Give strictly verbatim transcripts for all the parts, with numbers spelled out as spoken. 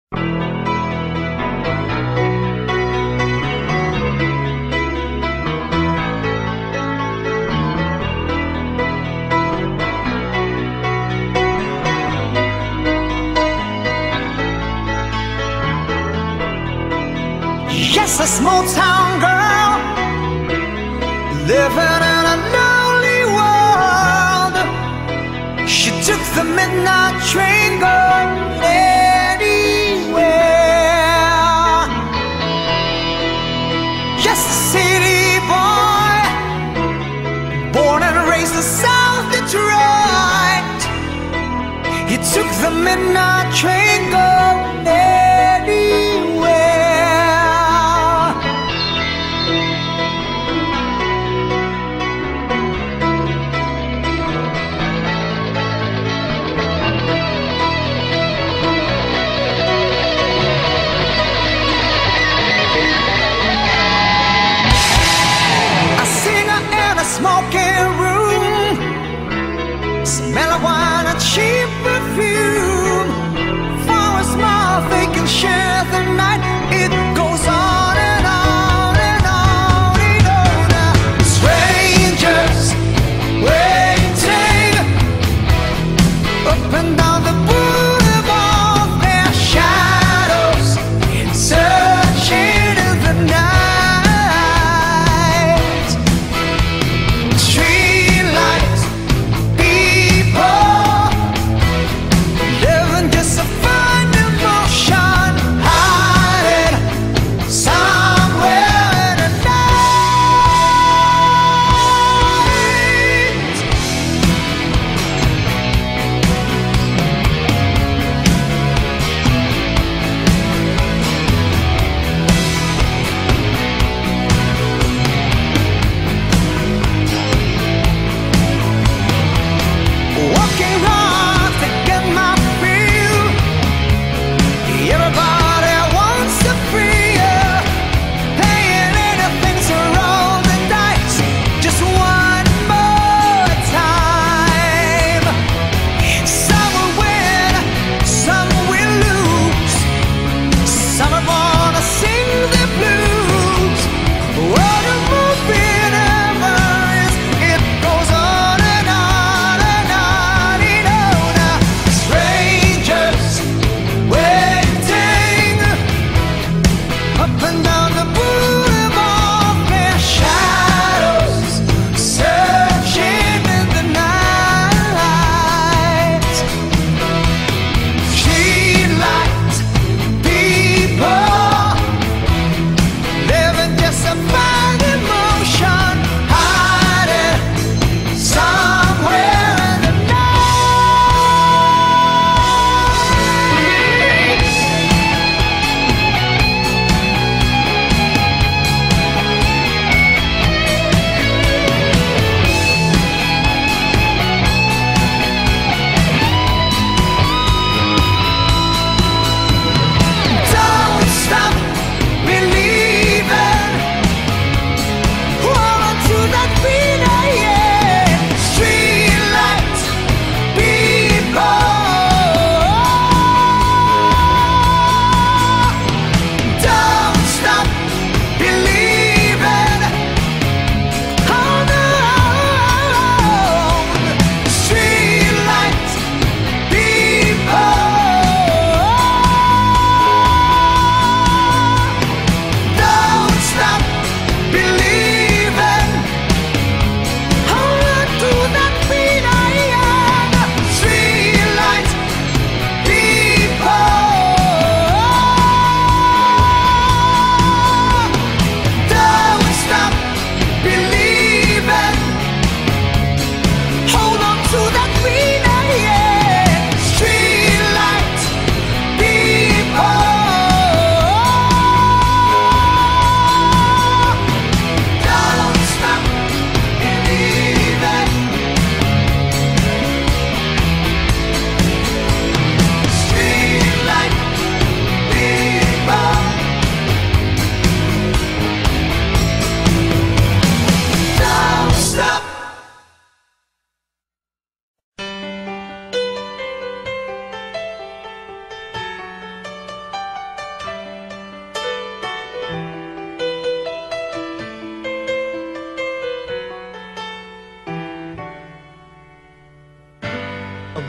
Yes, a small town girl living in a lonely world. She took the midnight train going anywhere. Yes, a city boy, born and raised in South Detroit. He took the midnight train going anywhere. Smoking room, smell of wine and cheap perfume. For a smile they can share the night. It goes on and on and on. You know now, strangers waiting up and down the boulevard. Their shadows searching in the night. Just a fine emotion.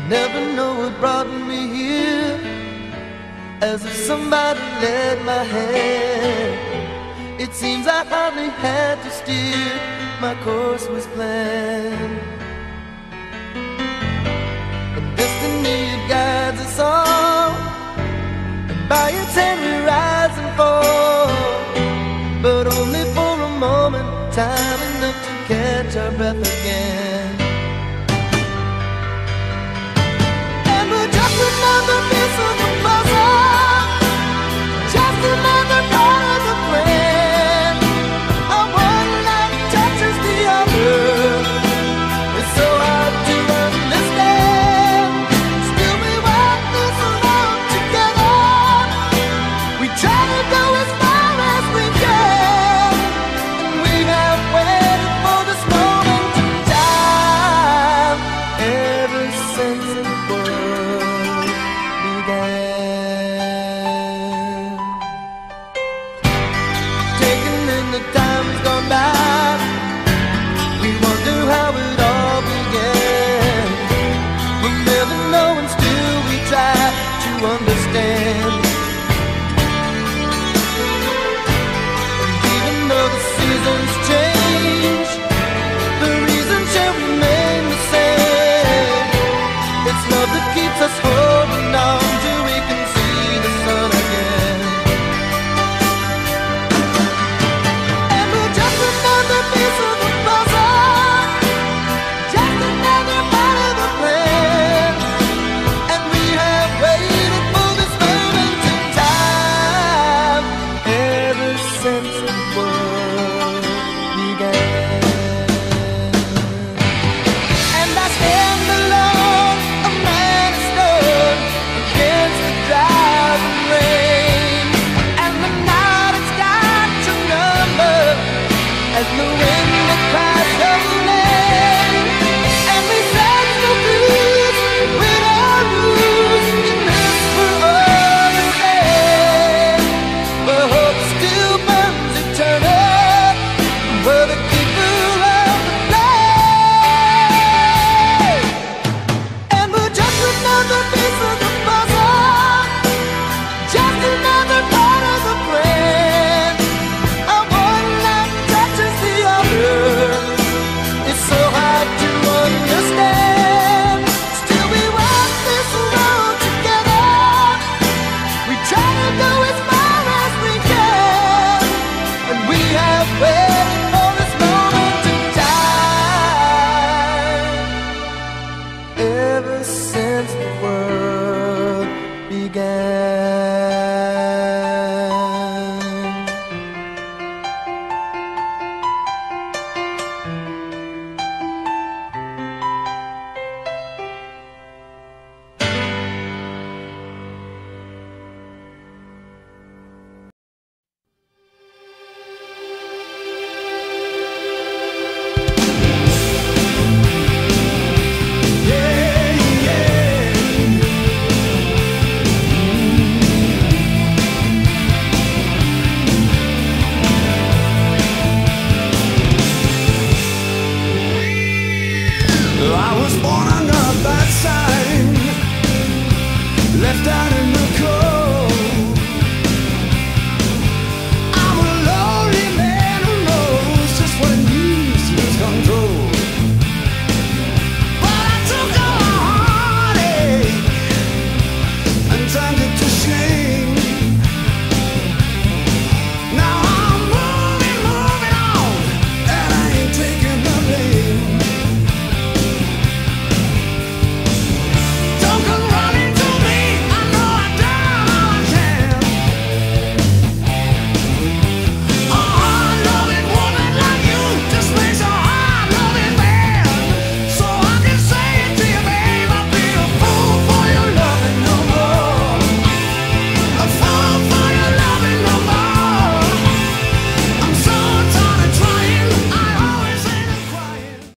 never know what brought me here, as if somebody led my hand. It seems I hardly had to steer, my course was planned. And destiny, it guides us all, and by its hand